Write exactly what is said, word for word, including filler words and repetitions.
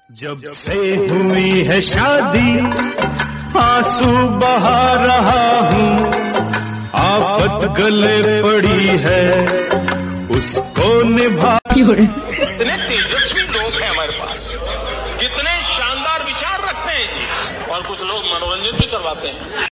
जब से हुई है शादी आंसू बहा रहा हूँ, आफत गले पड़ी है उसको निभा। कितने तेजस्वी लोग हैं हमारे पास, कितने शानदार विचार रखते हैं और कुछ लोग मनोरंजन भी करवाते हैं।